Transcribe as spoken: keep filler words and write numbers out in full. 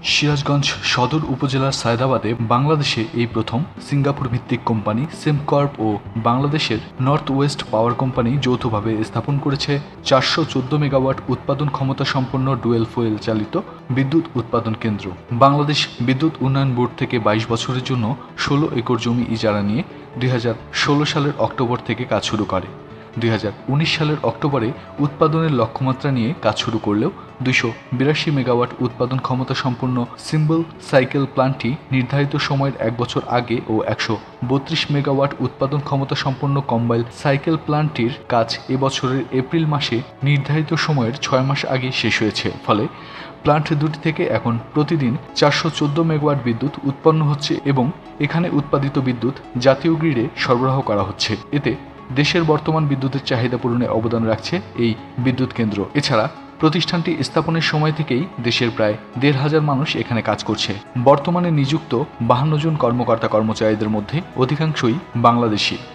সিরাজগঞ্জ সদর উপজেলার সায়দাবাদে বাংলাদেশে এই প্রথম সিঙ্গাপুর ভিত্তিক কোম্পানি সেমকর্প ও বাংলাদেশের নর্থ ওয়েস্ট পাওয়ার কোম্পানি যৌথভাবে স্থাপন করেছে চারশো চোদ্দ মেগাওয়াট উৎপাদন ক্ষমতা সম্পন্ন ডুয়েল ফুয়েল চালিত বিদ্যুৎ উৎপাদন কেন্দ্র। বাংলাদেশ বিদ্যুৎ উন্নয়ন বোর্ড থেকে বাইশ বছরের জন্য ষোলো একর জমি ইজারা নিয়ে দুই হাজার ষোলো সালের অক্টোবর থেকে কাজ শুরু করে। দুই হাজার উনিশ সালের অক্টোবরে উৎপাদনের লক্ষ্যমাত্রা নিয়ে কাজ শুরু করলেও দুইশো বিরাশি মেগাওয়াট উৎপাদন ক্ষমতা সম্পন্ন সিম্বল সাইকেল প্ল্যান্টটি নির্ধারিত সময়ের এক বছর আগে ও একশো বত্রিশ মেগাওয়াট উৎপাদন ক্ষমতা সম্পন্ন কম্বাইল সাইকেল প্ল্যান্টটির কাজ এবছরের এপ্রিল মাসে নির্ধারিত সময়ের ছয় মাস আগে শেষ হয়েছে। ফলে প্ল্যান্ট দুটি থেকে এখন প্রতিদিন চারশো চোদ্দ মেগাওয়াট বিদ্যুৎ উৎপন্ন হচ্ছে এবং এখানে উৎপাদিত বিদ্যুৎ জাতীয় গ্রিডে সরবরাহ করা হচ্ছে। এতে দেশের বর্তমান বিদ্যুতের চাহিদা পূরণে অবদান রাখছে এই বিদ্যুৎ কেন্দ্র। এছাড়া প্রতিষ্ঠানটি স্থাপনের সময় থেকেই দেশের প্রায় দেড় হাজার মানুষ এখানে কাজ করছে। বর্তমানে নিযুক্ত বাহান্ন জন কর্মকর্তা কর্মচারীদের মধ্যে অধিকাংশই বাংলাদেশি।